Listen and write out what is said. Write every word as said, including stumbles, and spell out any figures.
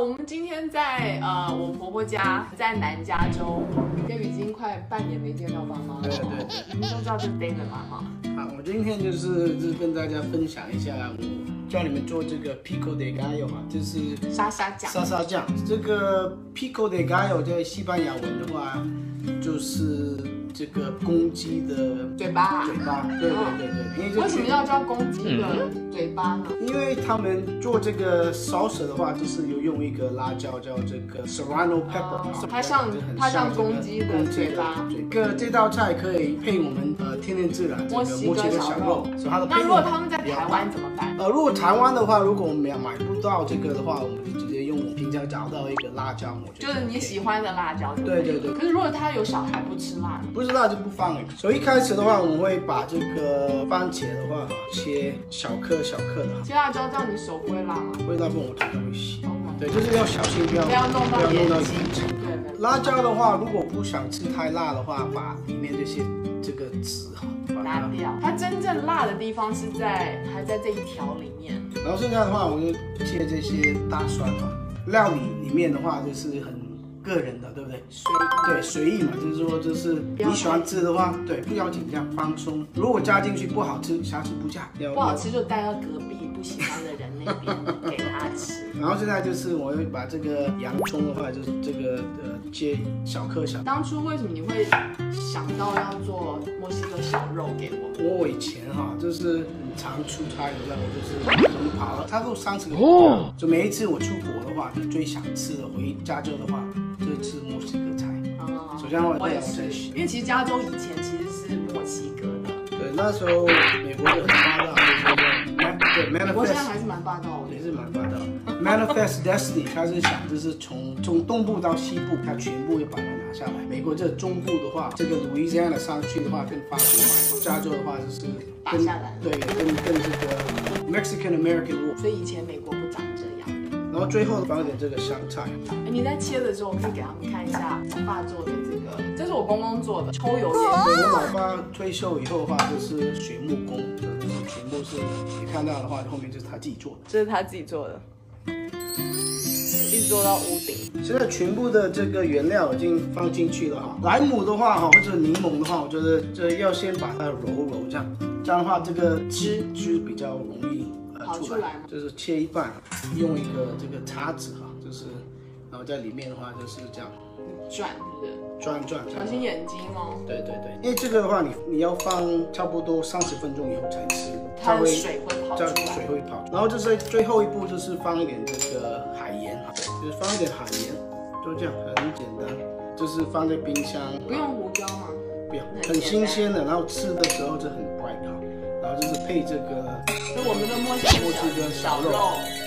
我们今天在呃我婆婆家，在南加州，就已经快半年没见到爸妈了。 对对对， 你们都知道这是 David 嘛哈？ 好，我今天就是就是跟大家分享一下，我教你们做这个 pico de gallo 嘛，就是沙沙酱。 沙沙酱。这个 pico de gallo 在西班牙文的话，就是这个公鸡的嘴巴。 嘴巴，对对对对。因为为什么要叫公鸡的嘴巴呢？ 因为他们做这个 salsa 的话，就是有用一个辣椒叫这个 serrano pepper，、哦、 它像它像公鸡的嘴巴。 这个这道菜可以配我们呃天然自然这个墨西哥小肉。 那如果他们在台湾怎么办？ 呃，如果台湾的话，如果我们买不到这个的话，我们就直接用我平常找到一个辣椒，我觉得就是你喜欢的辣椒就可以。 对对对。 可是如果他有小孩不吃辣呢？ 不吃辣就不放了。所以一开始的话，我们会把这个番茄的话切小颗小颗的。 切辣椒这样你手不会辣吗？ 会辣，不然我常常会洗。对，就是要小心，不要不要弄到眼睛。 对。辣椒的话，如果不想吃太辣的话，把里面这些这个籽哈拿掉。它真正辣的地方是在还在这一条里面。 然后剩下的话，我就切这些大蒜嘛。料理里面的话，就是很个人的，对不对？ 随意。 对，随意嘛，就是说，就是你喜欢吃的话，对，不要紧，这样放松。如果加进去不好吃，下次不加。 不好吃就带到隔壁不喜欢的人那边给他吃。 然后现在就是我会把这个洋葱的话，就是这个呃切小颗小。 当初为什么你会想到要做墨西哥小肉给我？ 我以前哈就是很常出差的，那我就是我们跑了差不多三十个国家，就每一次我出国的话，就最想吃的回加州的话，就是吃墨西哥菜。哦，首先我我也是，因为其实加州以前其实是墨西哥的。 对，那时候美国就很霸道，对 ，manifest。 我现在还是蛮霸道的， 也是蛮霸道。Manifest Destiny， 他是想就是从从东部到西部，他全部要把它拿下来。美国这中部的话，这个 Louisiana 上去的话跟法国买，加州的话就是打下来。 对，跟跟这个 Mexican American War。 所以以前美国不长这样。 然后最后放一点这个香菜。 哎，你在切的时候，我可以给他们看一下我爸做的这个，这是我公公做的抽油烟。 对，我老爸退休以后的话，就是学木工，全部是你看到的话，后面就是他自己做的。 这是他自己做的。一直做到屋顶。 现在全部的这个原料已经放进去了哈。莱姆的话哈，或者柠檬的话，我觉得这要先把它揉揉这样，这样的话这个汁汁比较容易呃出来。就是切一半，用一个这个叉子哈，就是然后在里面的话就是这样转，是不是？ 转转。 小心眼睛哦。 对对对，因为这个的话你你要放差不多三十分钟以后才吃， 它的水会跑出来。 水会跑。然后就是最后一步就是放一点这个海盐哈，就是放一点海盐，就这样很简单，就是放在冰箱。 不用胡椒吗？ 不要，很新鲜的，然后吃的时候就很 bright 哈，然后就是配这个， 就我们的墨西哥小肉。